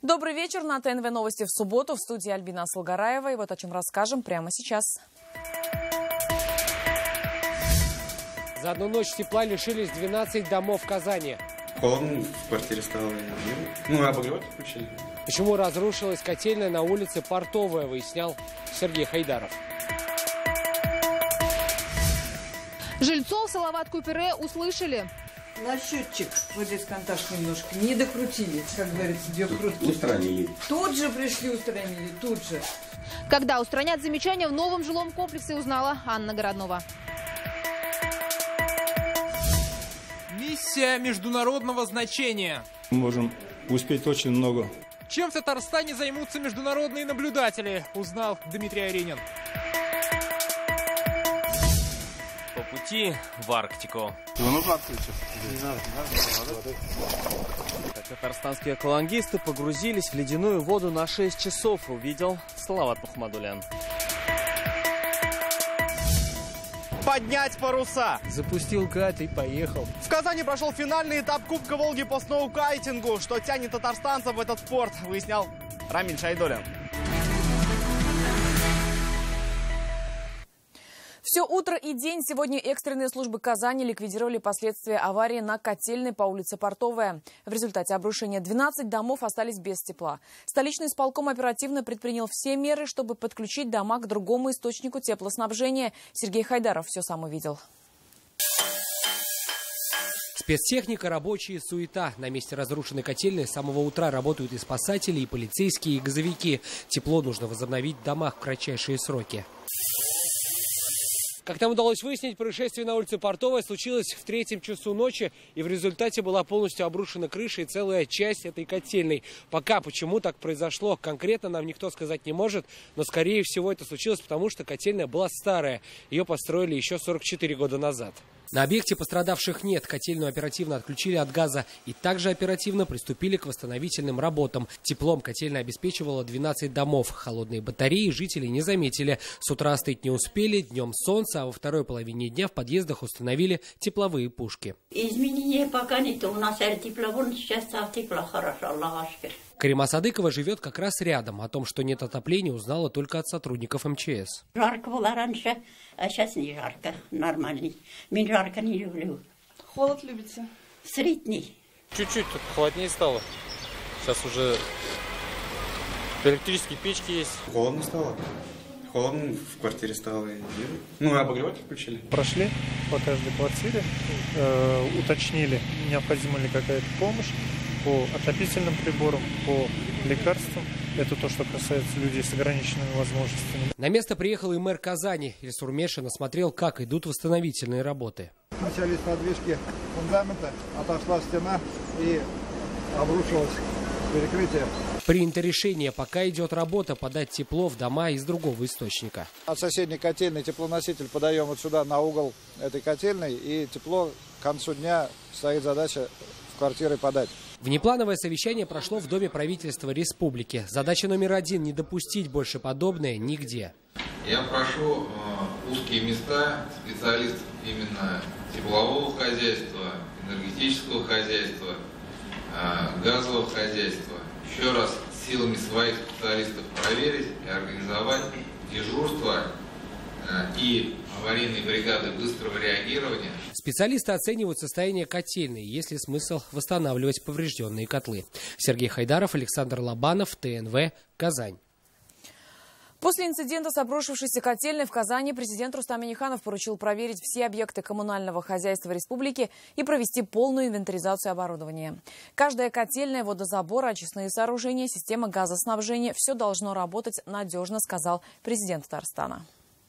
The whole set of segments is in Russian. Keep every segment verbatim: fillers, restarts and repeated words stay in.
Добрый вечер. На ТНВ новости в субботу. В студии Альбина Салгараева. И вот о чем расскажем прямо сейчас. За одну ночь тепла лишились двенадцать домов в Казани. Холодно в квартире стало. Ну, обогреватель включили. Почему разрушилась котельная на улице Портовая, выяснял Сергей Хайдаров. Жильцов Салават-Купере услышали. На счетчик вот здесь контакт немножко не докрутили, как говорится, две крутки. Устранили. Тут же пришли, устранили, тут же. Когда устранят замечания в новом жилом комплексе, узнала Анна Городнова. Миссия международного значения. Мы можем успеть очень много. Чем в Татарстане займутся международные наблюдатели, узнал Дмитрий Аренин. По пути в Арктику. Татарстанские аквалангисты погрузились в ледяную воду на шесть часов, увидел Салават Мухаммадулян. Поднять паруса! Запустил кат и поехал. В Казани прошел финальный этап Кубка Волги по сноукайтингу. Что тянет татарстанцев в этот спорт, выяснял Рамиль Шайдолян. Все утро и день сегодня экстренные службы Казани ликвидировали последствия аварии на котельной по улице Портовая. В результате обрушения двенадцать домов остались без тепла. Столичный исполком оперативно предпринял все меры, чтобы подключить дома к другому источнику теплоснабжения. Сергей Хайдаров все сам увидел. Спецтехника, рабочие, суета. На месте разрушенной котельной с самого утра работают и спасатели, и полицейские, и газовики. Тепло нужно возобновить в домах в кратчайшие сроки. Как нам удалось выяснить, происшествие на улице Портовая случилось в третьем часу ночи, и в результате была полностью обрушена крыша и целая часть этой котельной. Пока почему так произошло, конкретно нам никто сказать не может, но скорее всего это случилось потому, что котельная была старая. Ее построили еще сорок четыре года назад. На объекте пострадавших нет. Котельную оперативно отключили от газа и также оперативно приступили к восстановительным работам. Теплом котельная обеспечивала двенадцать домов. Холодные батареи жители не заметили. С утра остыть не успели, днем солнце, а во второй половине дня в подъездах установили тепловые пушки. Изменения пока нет. У нас тепловой, сейчас тепло хорошо, Аллах ашкер. Карима Садыкова живет как раз рядом. О том, что нет отопления, узнала только от сотрудников эм че эс. Жарко было раньше, а сейчас не жарко, нормальный. Мне жарко не люблю. Холод любите? Средний. Чуть-чуть тут холоднее стало. Сейчас уже электрические печки есть. Холодно стало. Холодно в квартире стало. Ну, обогреватель включили. Прошли по каждой квартире, э, уточнили, необходима ли какая-то помощь по отопительным приборам, по лекарствам. Это то, что касается людей с ограниченными возможностями. На место приехал и мэр Казани. Ильсур Мешин осмотрел, как идут восстановительные работы. Начались подвижки фундамента, отошла стена и обрушилось перекрытие. Принято решение, пока идет работа, подать тепло в дома из другого источника. От соседней котельной теплоноситель подаем вот сюда на угол этой котельной, и тепло к концу дня стоит задача в квартиры подать. Внеплановое совещание прошло в Доме правительства республики. Задача номер один – не допустить больше подобное нигде. Я прошу э, узкие места специалистов именно теплового хозяйства, энергетического хозяйства, э, газового хозяйства еще раз силами своих специалистов проверить и организовать дежурство э, и аварийные бригады быстрого реагирования. Специалисты оценивают состояние котельной, есть ли смысл восстанавливать поврежденные котлы. Сергей Хайдаров, Александр Лобанов, ТНВ, Казань. После инцидента с обрушившейся котельной в Казани президент Рустам Минниханов поручил проверить все объекты коммунального хозяйства республики и провести полную инвентаризацию оборудования. Каждая котельная, водозабор, очистные сооружения, система газоснабжения – все должно работать надежно, сказал президент Татарстана.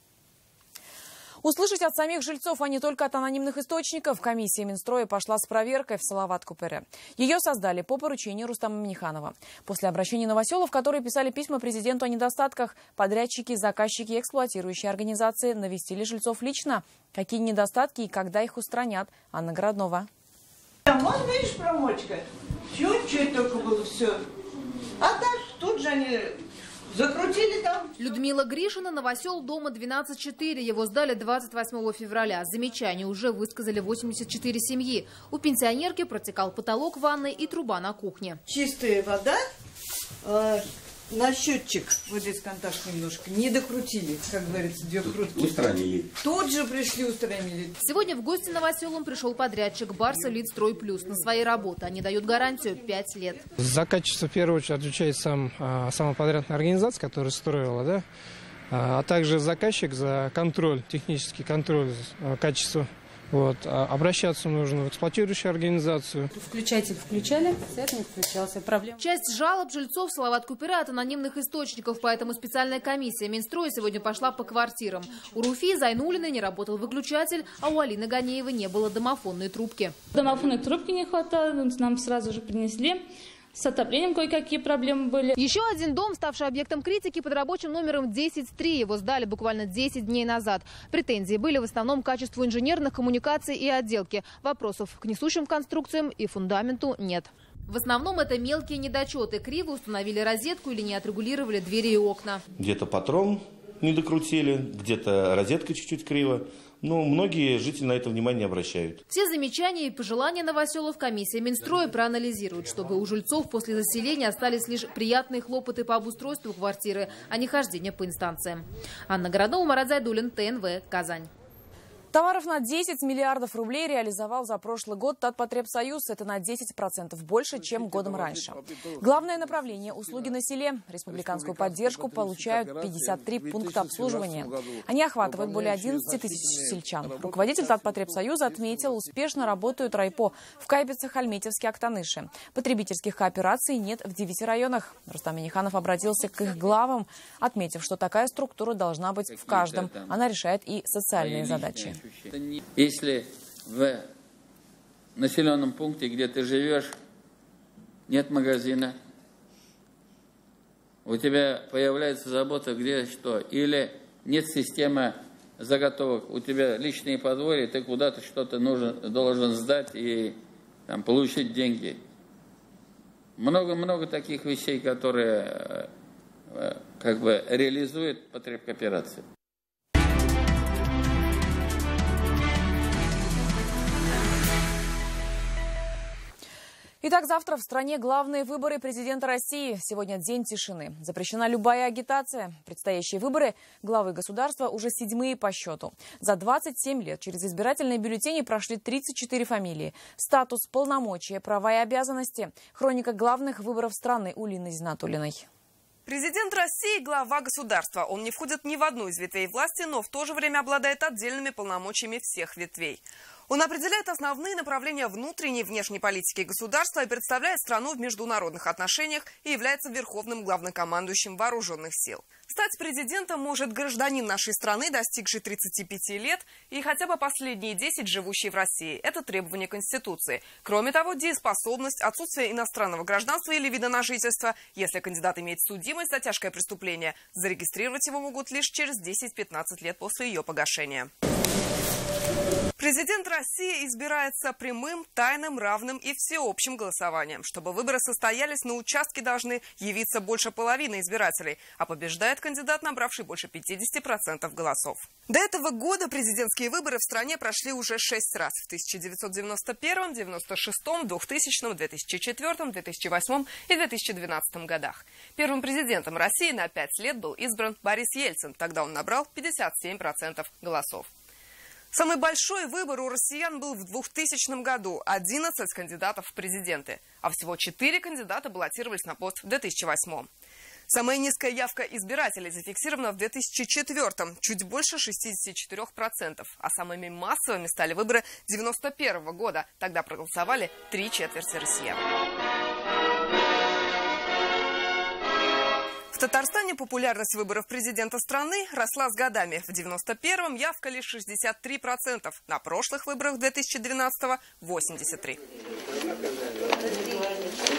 Услышать от самих жильцов, а не только от анонимных источников, комиссия Минстроя пошла с проверкой в Салават-Купере. Ее создали по поручению Рустама Минниханова. После обращений новоселов, которые писали письма президенту о недостатках, подрядчики, заказчики и эксплуатирующие организации навестили жильцов лично. Какие недостатки и когда их устранят? Анна Городнова. Вот видишь, промочка. Чуть-чуть только было все. А так тут же они... Закрутили там. Людмила Гришина, новосел, дома двенадцать четыре. Его сдали двадцать восьмого февраля. Замечания уже высказали восемьдесят четыре семьи. У пенсионерки протекал потолок ванной и труба на кухне. Чистая вода, А, на счетчик вот здесь контакт немножко не докрутили, как говорится, две крутки. Устранили. Тут же пришли, устранили. Сегодня в гости Новоселом пришел подрядчик Барса Лидстрой Плюс. На своей работе они дают гарантию пять лет. За качество в первую очередь отвечает сам, сама подрядная организация, которая строила, да? А также заказчик за контроль, технический контроль качества. Вот. Обращаться нужно в эксплуатирующую организацию. Включатель включали, свет не включался. Проблема. Часть жалоб жильцов Салават-Купера от анонимных источников, поэтому специальная комиссия Минстроя сегодня пошла по квартирам. У Руфии Зайнулиной не работал выключатель, а у Алины Ганеевой не было домофонной трубки. Домофонной трубки не хватало, нам сразу же принесли. С отоплением кое-какие проблемы были. Еще один дом, ставший объектом критики, под рабочим номером десять три. Его сдали буквально десять дней назад. Претензии были в основном к качеству инженерных коммуникаций и отделки. Вопросов к несущим конструкциям и фундаменту нет. В основном это мелкие недочеты. Криво установили розетку или не отрегулировали двери и окна. Где-то патрон не докрутили, где-то розетка чуть-чуть криво. Но многие жители на это внимание не обращают. Все замечания и пожелания новоселов комиссия Минстроя проанализирует, чтобы у жильцов после заселения остались лишь приятные хлопоты по обустройству квартиры, а не хождение по инстанциям. Анна Городова, Марат Зайдуллин, ТНВ, Казань. Товаров на десять миллиардов рублей реализовал за прошлый год Татпотребсоюз. Это на десять процентов больше, чем годом раньше. Главное направление – услуги на селе. Республиканскую поддержку получают пятьдесят три пункта обслуживания. Они охватывают более одиннадцати тысяч сельчан. Руководитель Татпотребсоюза отметил, успешно работают райпо в Кайбицах, Альметьевске, Актаныше. Потребительских коопераций нет в девяти районах. Рустам Минниханов обратился к их главам, отметив, что такая структура должна быть в каждом. Она решает и социальные задачи. Если в населенном пункте, где ты живешь, нет магазина, у тебя появляется забота, где что, или нет системы заготовок, у тебя личные подворья, ты куда-то что-то нужен, должен сдать и там, получить деньги. Много-много таких вещей, которые как бы реализует потребкооперация. Итак, завтра в стране главные выборы президента России. Сегодня день тишины. Запрещена любая агитация. Предстоящие выборы главы государства уже седьмые по счету. За двадцать семь лет через избирательные бюллетени прошли тридцать четыре фамилии. Статус, полномочия, права и обязанности. Хроника главных выборов страны у Лины Зинатуллиной. Президент России – глава государства. Он не входит ни в одну из ветвей власти, но в то же время обладает отдельными полномочиями всех ветвей. Он определяет основные направления внутренней и внешней политики государства и представляет страну в международных отношениях и является верховным главнокомандующим вооруженных сил. Стать президентом может гражданин нашей страны, достигший тридцати пяти лет, и хотя бы последние десять живущий в России. Это требование Конституции. Кроме того, дееспособность, отсутствие иностранного гражданства или вида на жительство. Если кандидат имеет судимость за тяжкое преступление, зарегистрировать его могут лишь через десять-пятнадцать лет после ее погашения. Президент России избирается прямым, тайным, равным и всеобщим голосованием. Чтобы выборы состоялись, на участке должны явиться больше половины избирателей, а побеждает кандидат, набравший больше пятидесяти процентов голосов. До этого года президентские выборы в стране прошли уже шесть раз. В тысяча девятьсот девяносто первом, девяносто шестом, двухтысячном, две тысячи четвёртом, две тысячи восьмом и две тысячи двенадцатом годах. Первым президентом России на пять лет был избран Борис Ельцин. Тогда он набрал пятьдесят семь процентов голосов. Самый большой выбор у россиян был в двухтысячном году – одиннадцать кандидатов в президенты, а всего четыре кандидата баллотировались на пост в две тысячи восьмом. Самая низкая явка избирателей зафиксирована в две тысячи четвёртом – чуть больше шестидесяти четырёх процентов, а самыми массовыми стали выборы девяносто первого года. Тогда проголосовали три четверти россиян. В Татарстане популярность выборов президента страны росла с годами. В девяносто первом явка лишь шестьдесят три процента. На прошлых выборах две тысячи двенадцатого – восемьдесят три процента.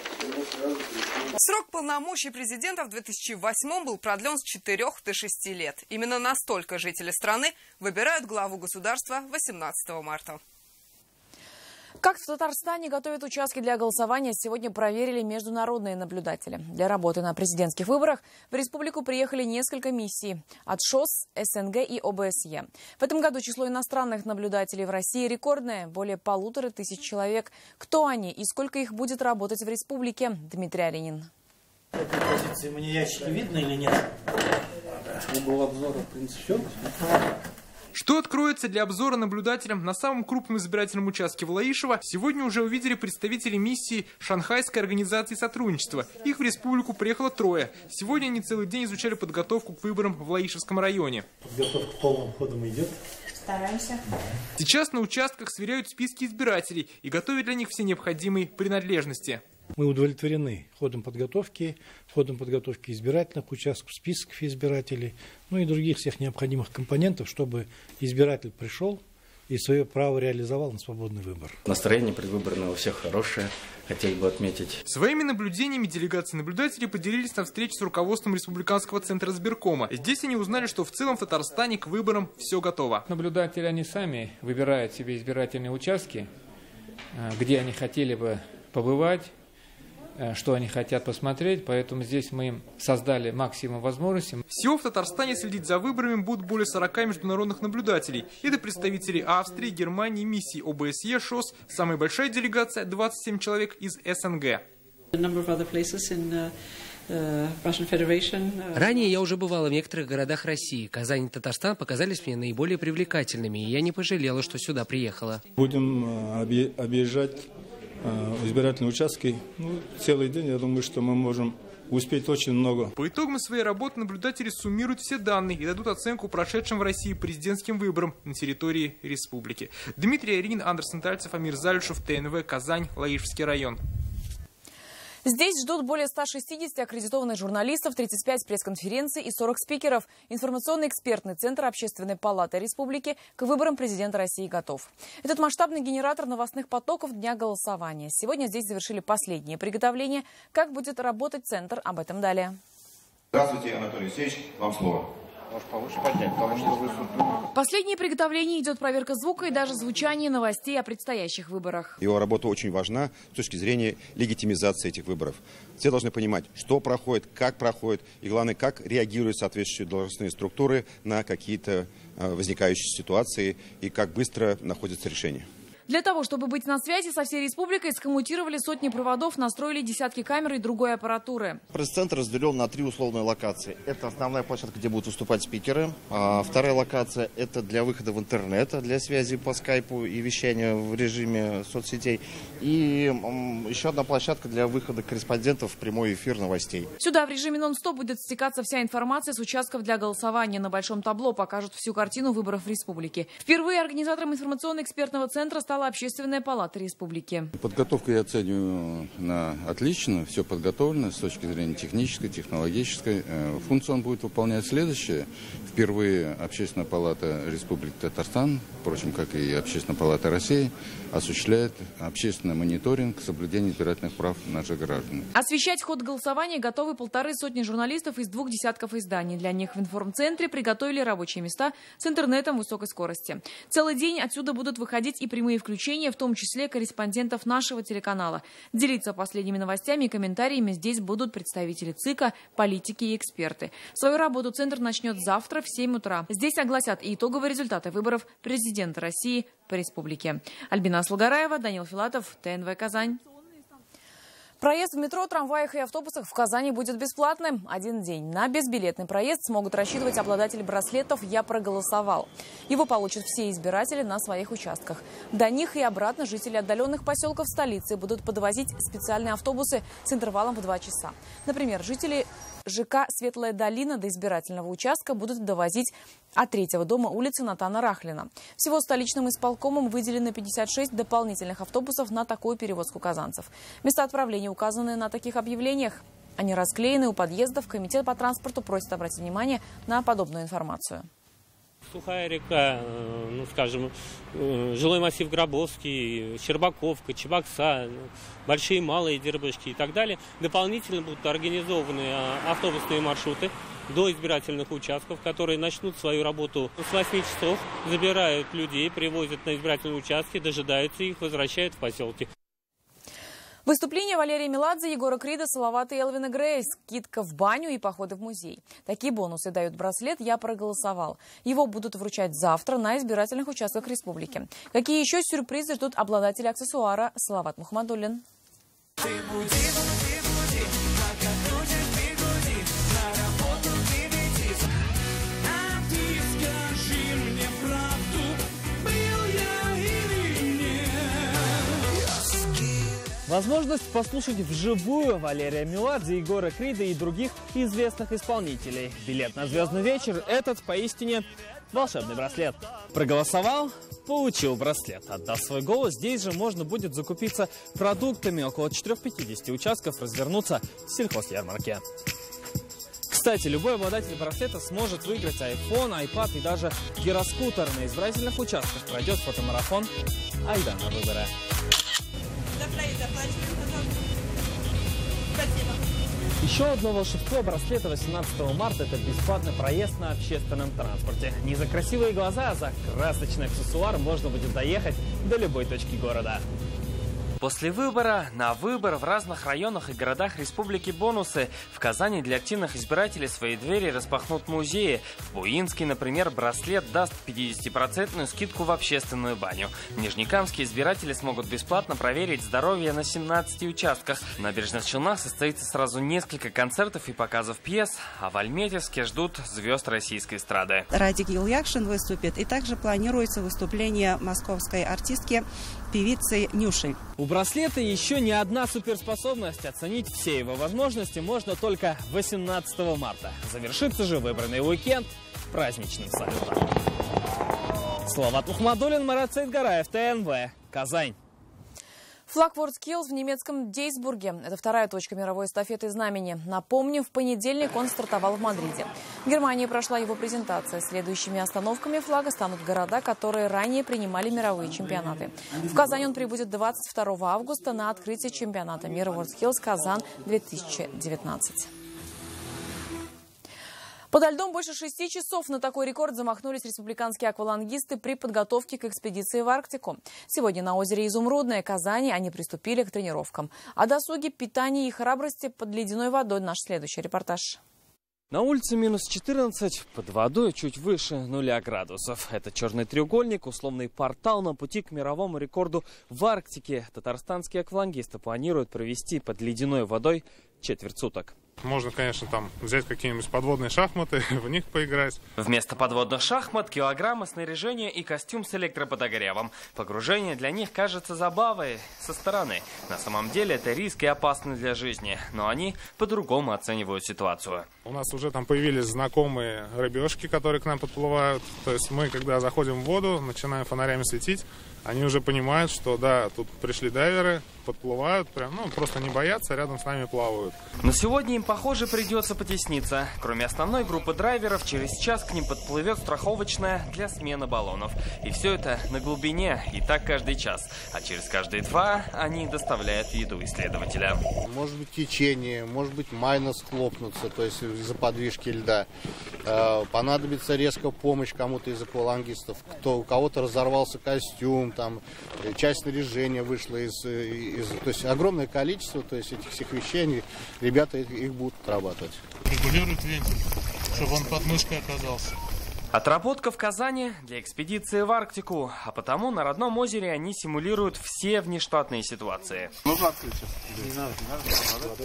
Срок полномочий президента в две тысячи восьмом был продлен с четырёх до шести лет. Именно настолько жители страны выбирают главу государства восемнадцатого марта. Как в Татарстане готовят участки для голосования, сегодня проверили международные наблюдатели. Для работы на президентских выборах в республику приехали несколько миссий от ШОС, СНГ и ОБСЕ. В этом году число иностранных наблюдателей в России рекордное – более полутора тысяч человек. Кто они и сколько их будет работать в республике? Дмитрий Аренин. Этой позиции маньячки видно или нет? Угол обзора, в принципе, все. Что откроется для обзора наблюдателям на самом крупном избирательном участке Влаишева, сегодня уже увидели представители миссии Шанхайской организации сотрудничества. Их в республику приехало трое. Сегодня они целый день изучали подготовку к выборам в Влаишевском районе. Подготовка полным ходом идет. Стараемся. Сейчас на участках сверяют списки избирателей и готовят для них все необходимые принадлежности. Мы удовлетворены ходом подготовки, ходом подготовки избирательных участков, списков избирателей, ну и других всех необходимых компонентов, чтобы избиратель пришел и свое право реализовал на свободный выбор. Настроение предвыборное у всех хорошее, хотели бы отметить. Своими наблюдениями делегации наблюдателей поделились на встрече с руководством Республиканского центра избиркома. Здесь они узнали, что в целом в Татарстане к выборам все готово. Наблюдатели, они сами выбирают себе избирательные участки, где они хотели бы побывать, что они хотят посмотреть, поэтому здесь мы им создали максимум возможностей. Всего в Татарстане следить за выборами будут более сорока международных наблюдателей. Это представители Австрии, Германии, миссии О Бэ Эс Е, ШОС, самая большая делегация – двадцать семь человек из Эс Эн Гэ. Ранее я уже бывала в некоторых городах России. Казань и Татарстан показались мне наиболее привлекательными, и я не пожалела, что сюда приехала. Будем объезжать избирательные участки. Ну, целый день, я думаю, что мы можем успеть очень много. По итогам своей работы наблюдатели суммируют все данные и дадут оценку прошедшим в России президентским выборам на территории республики. Дмитрий Аринин, Андерсон Тальцев, Амир Залюшев, Тэ Эн вэ, Казань, Лаишевский район. Здесь ждут более ста шестидесяти аккредитованных журналистов, тридцать пять пресс-конференций и сорок спикеров. Информационно-экспертный центр Общественной палаты республики к выборам президента России готов. Этот масштабный генератор новостных потоков дня голосования. Сегодня здесь завершили последние приготовления. Как будет работать центр, об этом далее. Здравствуйте, Анатолий Алексеевич, вам слово. Может, повыше поднять, потому что вы... Последние приготовления идет проверка звука и даже звучание новостей о предстоящих выборах. Его работа очень важна с точки зрения легитимизации этих выборов. Все должны понимать, что проходит, как проходит, и главное, как реагируют соответствующие должностные структуры на какие-то возникающие ситуации и как быстро находятся решения. Для того, чтобы быть на связи со всей республикой, скоммутировали сотни проводов, настроили десятки камер и другой аппаратуры. Пресс-центр разделен на три условные локации. Это основная площадка, где будут выступать спикеры. А вторая локация – это для выхода в интернет, для связи по скайпу и вещания в режиме соцсетей. И еще одна площадка для выхода корреспондентов в прямой эфир новостей. Сюда в режиме нон-стоп будет стекаться вся информация с участков для голосования. На большом табло покажут всю картину выборов в республике. Впервые организатором информационно-экспертного центра стала Общественная палата республики. Подготовку я оцениваю на отлично. Все подготовлено с точки зрения технической, технологической. Функцию он будет выполнять следующее. Впервые Общественная палата Республики Татарстан, впрочем, как и Общественная палата России, осуществляет общественный мониторинг соблюдения избирательных прав наших граждан. Освещать ход голосования готовы полторы сотни журналистов из двух десятков изданий. Для них в информцентре приготовили рабочие места с интернетом высокой скорости. Целый день отсюда будут выходить и прямые включения, в том числе корреспондентов нашего телеканала. Делиться последними новостями и комментариями здесь будут представители ЦИКа, политики и эксперты. Свою работу центр начнет завтра в семь утра. Здесь огласят и итоговые результаты выборов президента России по республике. Альбина Слугараева, Данил Филатов, Тэ Эн вэ Казань. Проезд в метро, трамваях и автобусах в Казани будет бесплатным. Один день. На безбилетный проезд смогут рассчитывать обладатели браслетов «Я проголосовал». Его получат все избиратели на своих участках. До них и обратно жители отдаленных поселков столицы будут подвозить специальные автобусы с интервалом в два часа. Например, жители ЖК «Светлая долина» до избирательного участка будут довозить от третьего дома улицы Натана Рахлина. Всего столичным исполкомом выделено пятьдесят шесть дополнительных автобусов на такую перевозку казанцев. Места отправления указаны на таких объявлениях. Они расклеены у подъездов. Комитет по транспорту просит обратить внимание на подобную информацию. Сухая река, ну скажем, жилой массив Гробовский, Щербаковка, Чебокса, большие и малые Дербышки и так далее. Дополнительно будут организованы автобусные маршруты до избирательных участков, которые начнут свою работу с восьми часов, забирают людей, привозят на избирательные участки, дожидаются их, возвращают в поселки. Выступления Валерия Меладзе, Егора Крида, Салавата и Элвина Грея, скидка в баню и походы в музей. Такие бонусы дают браслет «Я проголосовал». Его будут вручать завтра на избирательных участках республики. Какие еще сюрпризы ждут обладателей аксессуара? Салават Мухаммадуллин. Ты буди, буди, буди, как Возможность послушать вживую Валерия Меладзе, Егора Крида и других известных исполнителей. Билет на звездный вечер – этот поистине волшебный браслет. Проголосовал – получил браслет. Отдав свой голос, здесь же можно будет закупиться продуктами. Около четырёх пятидесяти участков развернуться в сельхозярмарке. Кстати, любой обладатель браслета сможет выиграть айфон, айпад и даже гироскутер. На избирательных участках пройдет фотомарафон «Айда на выборы». Еще одно волшебство браслета восемнадцатого марта – это бесплатный проезд на общественном транспорте. Не за красивые глаза, а за красочный аксессуар можно будет доехать до любой точки города. После выбора на выбор в разных районах и городах республики бонусы. В Казани для активных избирателей свои двери распахнут музеи. В Буинске, например, браслет даст пятидесятипроцентную скидку в общественную баню. В Нижнекамске избиратели смогут бесплатно проверить здоровье на семнадцати участках. В Набережных Челнах состоится сразу несколько концертов и показов пьес, а в Альметьевске ждут звезд российской эстрады. Радик Юльякшин выступит, и также планируется выступление московской артистки, певицы Нюши. У браслета еще не одна суперспособность. Оценить все его возможности можно только восемнадцатого марта. Завершится же выбранный уикенд праздничным салютом. Салават Мухаммадуллин, Марат Саидгараев, ТНВ, Казань. Флаг WorldSkills в немецком Дейсбурге. Это вторая точка мировой эстафеты знамени. Напомню, в понедельник он стартовал в Мадриде. В Германии прошла его презентация. Следующими остановками флага станут города, которые ранее принимали мировые чемпионаты. В Казань он прибудет двадцать второго августа на открытие чемпионата мира WorldSkills Казан две тысячи девятнадцать. Подо льдом больше шести часов. На такой рекорд замахнулись республиканские аквалангисты при подготовке к экспедиции в Арктику. Сегодня на озере Изумрудное, Казани, они приступили к тренировкам. О досуге, питании и храбрости под ледяной водой наш следующий репортаж. На улице минус четырнадцать, под водой чуть выше нуля градусов. Это черный треугольник, условный портал на пути к мировому рекорду в Арктике. Татарстанские аквалангисты планируют провести под ледяной водой четверть суток. Можно, конечно, там взять какие-нибудь подводные шахматы, в них поиграть. Вместо подводных шахмат килограммы снаряжения и костюм с электроподогревом. Погружение для них кажется забавой со стороны. На самом деле это риск и опасно для жизни. Но они по-другому оценивают ситуацию. У нас уже там появились знакомые рыбешки, которые к нам подплывают. То есть мы, когда заходим в воду, начинаем фонарями светить, они уже понимают, что да, тут пришли дайверы, подплывают, прям, ну, просто не боятся, рядом с нами плавают. Но сегодня им, похоже, придется потесниться. Кроме основной группы драйверов, через час к ним подплывет страховочная для смены баллонов. И все это на глубине, и так каждый час. А через каждые два они доставляют еду исследователя. Может быть течение, может быть майнус схлопнуться, то есть из-за подвижки льда. Понадобится резко помощь кому-то из аквалангистов. Кто, у кого-то разорвался костюм, там часть снаряжения вышла из, из... То есть огромное количество, то есть этих всех вещей, они, ребята их, их будут отрабатывать. Регулируют вентиль, чтобы он под мышкой оказался. Отработка в Казани для экспедиции в Арктику, а потому на родном озере они симулируют все внештатные ситуации. Нужно открыть. Не надо, не надо.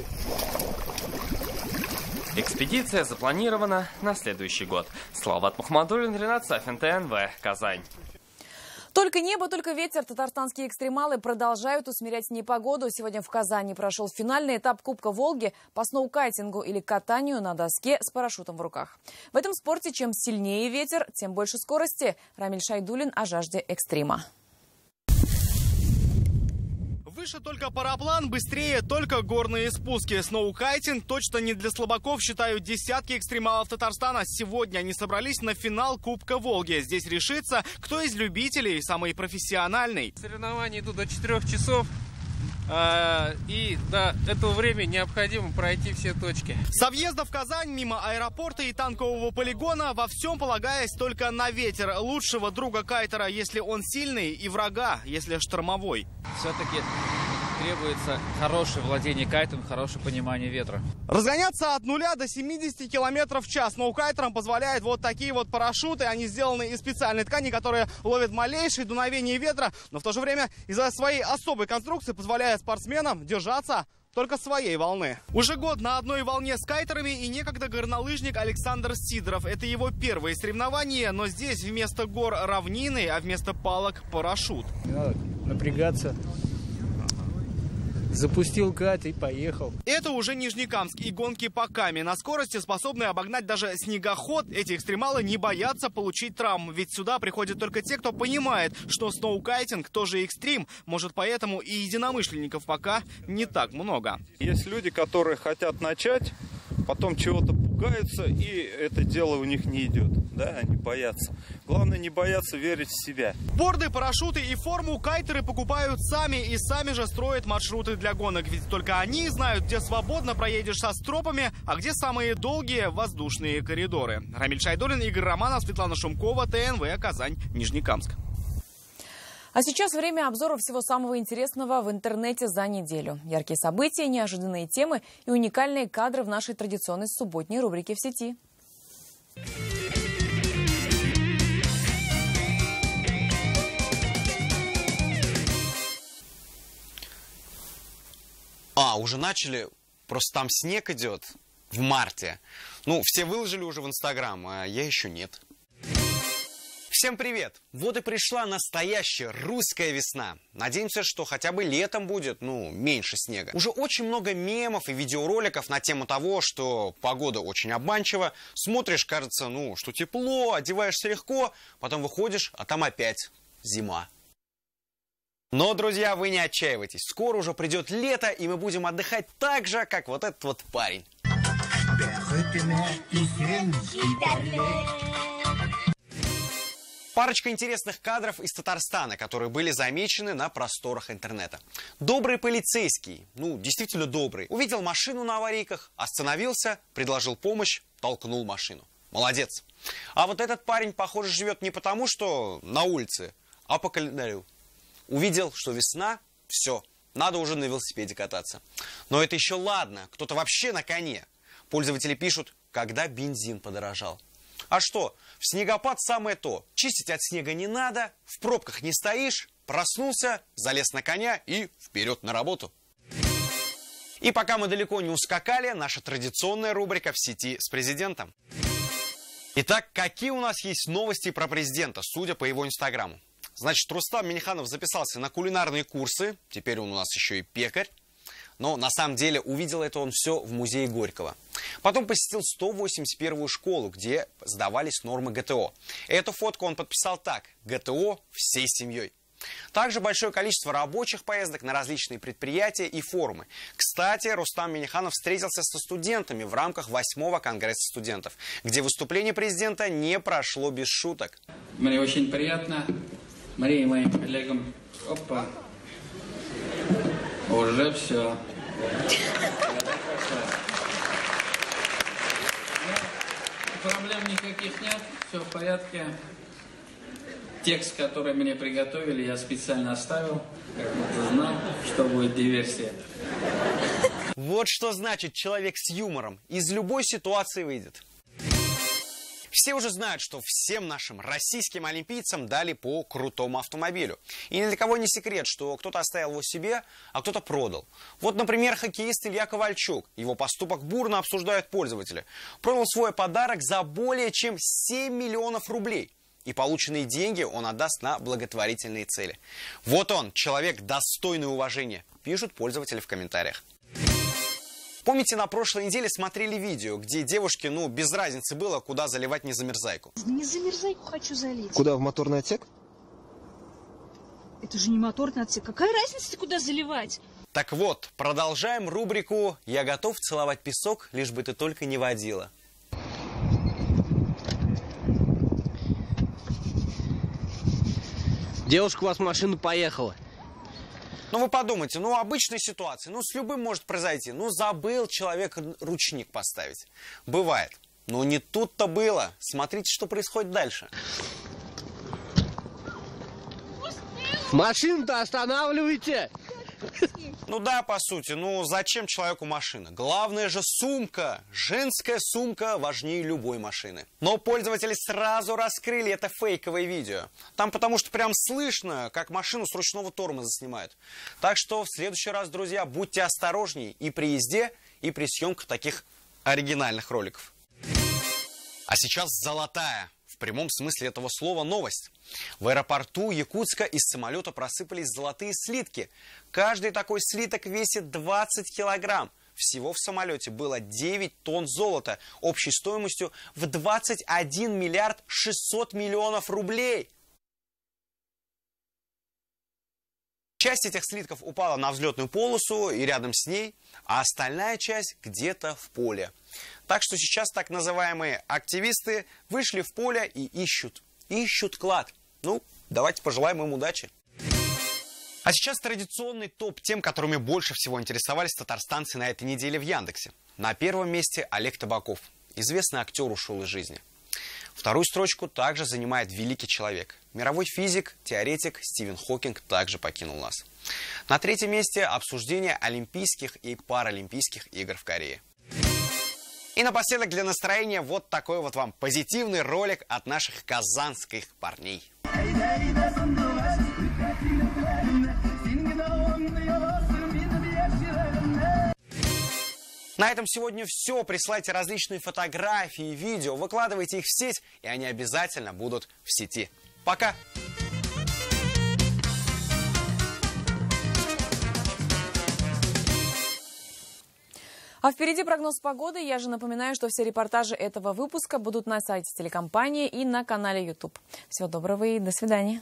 Экспедиция запланирована на следующий год. Салават Мухаммадуллин, Ренат Сафин, ТНВ, Казань. Только небо, только ветер. Татарстанские экстремалы продолжают усмирять непогоду. Сегодня в Казани прошел финальный этап Кубка Волги по сноукайтингу или катанию на доске с парашютом в руках. В этом спорте чем сильнее ветер, тем больше скорости. Рамиль Шайдуллин о жажде экстрима. Выше только параплан, быстрее только горные спуски. Сноукайтинг точно не для слабаков, считают десятки экстремалов Татарстана. Сегодня они собрались на финал Кубка Волги. Здесь решится, кто из любителей самый профессиональный. Соревнования идут до четырёх часов. И до этого времени необходимо пройти все точки. Со въезда в Казань, мимо аэропорта и танкового полигона, во всем полагаясь только на ветер. Лучшего друга кайтера, если он сильный, и врага, если штормовой. Все-таки требуется хорошее владение кайтом, хорошее понимание ветра. Разгоняться от нуля до семидесяти километров в час. Сноукайтерам позволяют вот такие вот парашюты. Они сделаны из специальной ткани, которая ловит малейшие дуновения ветра, но в то же время из-за своей особой конструкции позволяет спортсменам держаться только своей волны. Уже год на одной волне с кайтерами и некогда горнолыжник Александр Сидоров. Это его первые соревнования, но здесь вместо гор равнины, а вместо палок парашют. Не надо напрягаться. Запустил кат и поехал. Это уже Нижнекамск и гонки по Каме. На скорости способны обогнать даже снегоход. Эти экстремалы не боятся получить травму. Ведь сюда приходят только те, кто понимает, что сноукайтинг тоже экстрим. Может, поэтому и единомышленников пока не так много. Есть люди, которые хотят начать, потом чего-то пугаются, и это дело у них не идет. Да, они боятся. Главное не бояться, верить в себя. Борды, парашюты и форму кайтеры покупают сами и сами же строят маршруты для гонок. Ведь только они знают, где свободно проедешь со стропами, а где самые долгие воздушные коридоры. Рамиль Шайдуллин, Игорь Романов, Светлана Шумкова, ТНВ, Казань, Нижнекамск. А сейчас время обзора всего самого интересного в интернете за неделю. Яркие события, неожиданные темы и уникальные кадры в нашей традиционной субботней рубрике «В сети». А, уже начали? Просто там снег идет в марте. Ну, все выложили уже в Инстаграм, а я еще нет. Всем привет! Вот и пришла настоящая русская весна. Надеемся, что хотя бы летом будет, ну, меньше снега. Уже очень много мемов и видеороликов на тему того, что погода очень обманчива. Смотришь, кажется, ну, что тепло, одеваешься легко, потом выходишь, а там опять зима. Но, друзья, вы не отчаивайтесь. Скоро уже придет лето, и мы будем отдыхать так же, как вот этот вот парень. Парочка интересных кадров из Татарстана, которые были замечены на просторах интернета. Добрый полицейский, ну, действительно добрый, увидел машину на аварийках, остановился, предложил помощь, толкнул машину. Молодец. А вот этот парень, похоже, живет не потому, что на улице, а по календарю. Увидел, что весна, все, надо уже на велосипеде кататься. Но это еще ладно, кто-то вообще на коне. Пользователи пишут, когда бензин подорожал. А что, в снегопад самое то. Чистить от снега не надо, в пробках не стоишь, проснулся, залез на коня и вперед на работу. И пока мы далеко не ускакали, наша традиционная рубрика «В сети с президентом». Итак, какие у нас есть новости про президента, судя по его инстаграму? Значит, Рустам Минниханов записался на кулинарные курсы, теперь он у нас еще и пекарь. Но на самом деле увидел это он все в музее Горького. Потом посетил сто восемьдесят первую школу, где сдавались нормы ГТО. Эту фотку он подписал так: ГТО всей семьей. Также большое количество рабочих поездок на различные предприятия и форумы. Кстати, Рустам Минниханов встретился со студентами в рамках восьмого конгресса студентов, где выступление президента не прошло без шуток. Мне очень приятно. Мария и моим коллегам. Опа. Уже все. Проблем никаких нет, все в порядке. Текст, который мне приготовили, я специально оставил, как будто знал, что будет диверсия. Вот что значит человек с юмором. Из любой ситуации выйдет. Все уже знают, что всем нашим российским олимпийцам дали по крутому автомобилю. И ни для кого не секрет, что кто-то оставил его себе, а кто-то продал. Вот, например, хоккеист Илья Ковальчук. Его поступок бурно обсуждают пользователи. Продал свой подарок за более чем семь миллионов рублей. И полученные деньги он отдаст на благотворительные цели. Вот он, человек достойный уважения, пишут пользователи в комментариях. Помните, на прошлой неделе смотрели видео, где девушке, ну, без разницы было, куда заливать незамерзайку? Не замерзайку хочу залить. Куда, в моторный отсек? Это же не моторный отсек. Какая разница, куда заливать? Так вот, продолжаем рубрику «Я готов целовать песок, лишь бы ты только не водила». Девушка у вас в машину поехала. Ну вы подумайте, ну обычная ситуация, ну с любым может произойти. Ну забыл человек ручник поставить. Бывает. Но не тут-то было. Смотрите, что происходит дальше. Машину-то останавливайте! Ну да, по сути, ну зачем человеку машина? Главное же сумка. Женская сумка важнее любой машины. Но пользователи сразу раскрыли это фейковое видео. Там потому что прям слышно, как машину с ручного тормоза снимают. Так что в следующий раз, друзья, будьте осторожней и при езде, и при съемках таких оригинальных роликов. А сейчас золотая. в прямом смысле этого слова новость. В аэропорту Якутска из самолета просыпались золотые слитки. Каждый такой слиток весит двадцать килограмм. Всего в самолете было девять тонн золота общей стоимостью в двадцать один миллиард шестьсот миллионов рублей. Часть этих слитков упала на взлетную полосу и рядом с ней, а остальная часть где-то в поле. Так что сейчас так называемые активисты вышли в поле и ищут, ищут клад. Ну, давайте пожелаем им удачи. А сейчас традиционный топ тем, которыми больше всего интересовались татарстанцы на этой неделе в Яндексе. На первом месте Олег Табаков. Известный актер ушел из жизни. Вторую строчку также занимает великий человек. Мировой физик, теоретик Стивен Хокинг также покинул нас. На третьем месте обсуждение Олимпийских и Паралимпийских игр в Корее. И напоследок для настроения вот такой вот вам позитивный ролик от наших казанских парней. На этом сегодня все. Присылайте различные фотографии, видео, выкладывайте их в сеть, и они обязательно будут в сети. Пока! А впереди прогноз погоды. Я же напоминаю, что все репортажи этого выпуска будут на сайте телекомпании и на канале YouTube. Всего доброго и до свидания.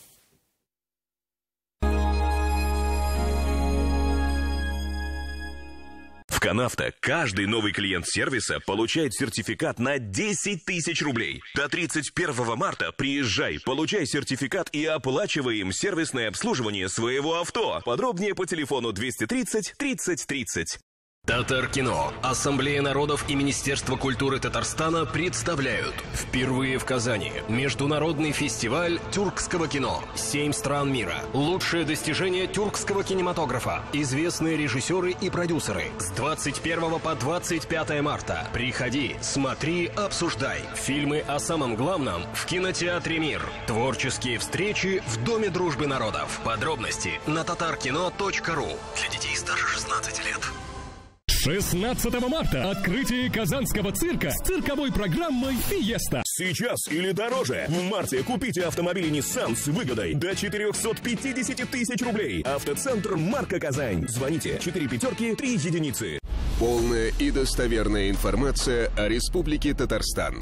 В Канавто каждый новый клиент сервиса получает сертификат на десять тысяч рублей. До тридцать первого марта приезжай, получай сертификат и оплачивай им сервисное обслуживание своего авто. Подробнее по телефону двести тридцать тридцать тридцать. Татар-кино. Ассамблея народов и Министерство культуры Татарстана представляют впервые в Казани международный фестиваль тюркского кино. Семь стран мира. Лучшие достижения тюркского кинематографа. Известные режиссеры и продюсеры. С двадцать первого по двадцать пятое марта. Приходи, смотри, обсуждай. Фильмы о самом главном в кинотеатре «Мир». Творческие встречи в Доме дружбы народов. Подробности на татаркино точка ру. Для детей старше шестнадцати лет. шестнадцатого марта открытие Казанского цирка с цирковой программой «Фиеста». Сейчас или дороже. В марте купите автомобиль Nissan с выгодой до четырехсот пятидесяти тысяч рублей. Автоцентр «Марка Казань». Звоните четыре пятерки, три единицы. Полная и достоверная информация о Республике Татарстан.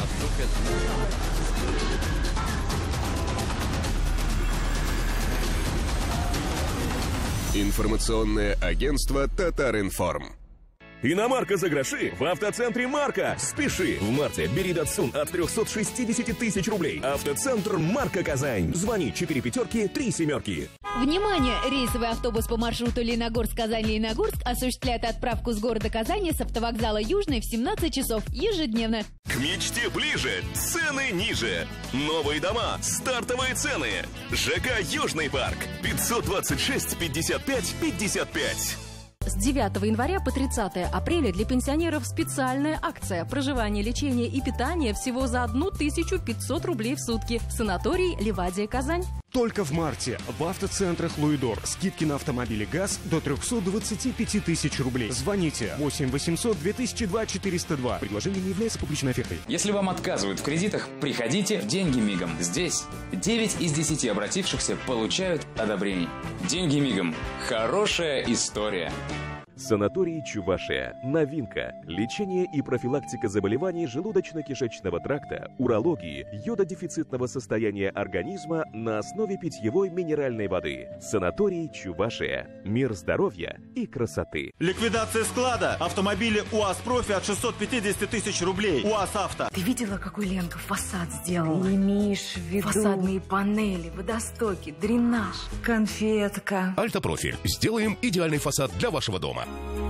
Информационное агентство «Татаринформ». Иномарка за гроши в автоцентре «Марка». Спеши! В марте бери Datsun от трехсот шестидесяти тысяч рублей. Автоцентр «Марка Казань». Звони четыре пятерки, три семерки. Внимание! Рейсовый автобус по маршруту Лениногорск-Казань-Лениногорск осуществляет отправку с города Казани с автовокзала Южный в семнадцать часов ежедневно. К мечте ближе, цены ниже. Новые дома, стартовые цены. ЖК «Южный парк». пятьсот двадцать шесть пятьдесят пять пятьдесят пять. С девятого января по тридцатое апреля для пенсионеров специальная акция. Проживание, лечение и питание всего за тысячу пятьсот рублей в сутки. Санаторий «Ливадия», Казань. Только в марте в автоцентрах «Луидор» скидки на автомобили ГАЗ до трехсот двадцати пяти тысяч рублей. Звоните восемь восемьсот две тысячи два четыреста два. Предложение не является публичной офертой. Если вам отказывают в кредитах, приходите в «Деньги мигом». Здесь девять из десяти обратившихся получают одобрение. «Деньги мигом». Хорошая история. Санаторий «Чувашия». Новинка. Лечение и профилактика заболеваний желудочно-кишечного тракта, урологии, йододефицитного состояния организма на основе питьевой минеральной воды. Санаторий «Чувашия». Мир здоровья и красоты. Ликвидация склада. Автомобили УАЗ-Профи от шестисот пятидесяти тысяч рублей. УАЗ-Авто. Ты видела, какой Ленка фасад сделала? Не имеешь в виду? Фасадные панели, водостоки, дренаж, конфетка. Альтопрофи. Сделаем идеальный фасад для вашего дома.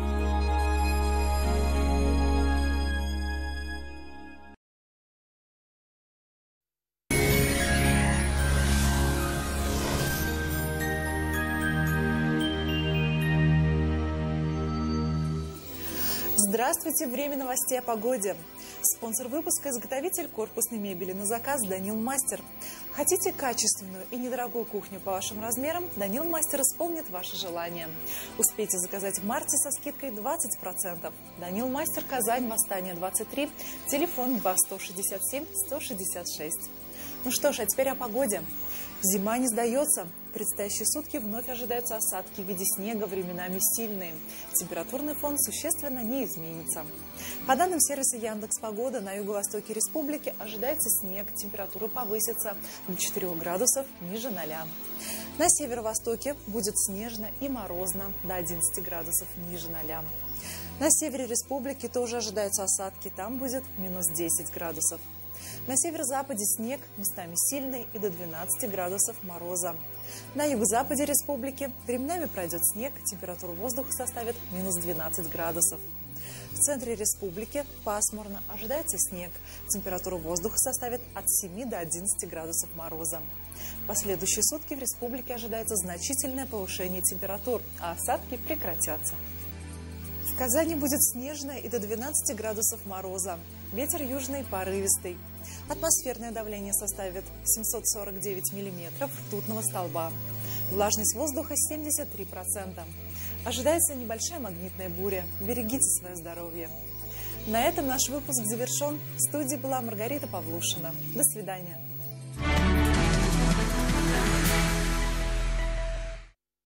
Здравствуйте! Время новостей о погоде. Спонсор выпуска – изготовитель корпусной мебели на заказ «Данил Мастер». Хотите качественную и недорогую кухню по вашим размерам? Данил Мастер исполнит ваше желание. Успейте заказать в марте со скидкой двадцать процентов. Данил Мастер, Казань, Восстание двадцать три, телефон два сто шестьдесят семь сто шестьдесят шесть. Ну что ж, а теперь о погоде. Зима не сдается. В предстоящие сутки вновь ожидаются осадки в виде снега, временами сильные. Температурный фон существенно не изменится. По данным сервиса Яндекс.Погода, на юго-востоке республики ожидается снег. Температура повысится до четырёх градусов ниже ноля. На северо-востоке будет снежно и морозно до одиннадцати градусов ниже ноля. На севере республики тоже ожидаются осадки. Там будет минус десять градусов. На северо-западе снег, местами сильный, и до двенадцати градусов мороза. На юго-западе республики временами пройдет снег, температура воздуха составит минус двенадцать градусов. В центре республики пасмурно, ожидается снег, температура воздуха составит от семи до одиннадцати градусов мороза. В последующие сутки в республике ожидается значительное повышение температур, а осадки прекратятся. В Казани будет снежно и до двенадцати градусов мороза. Ветер южный порывистый. Атмосферное давление составит семьсот сорок девять миллиметров ртутного столба. Влажность воздуха семьдесят три процента. Ожидается небольшая магнитная буря. Берегите свое здоровье. На этом наш выпуск завершен. В студии была Маргарита Павлушина. До свидания.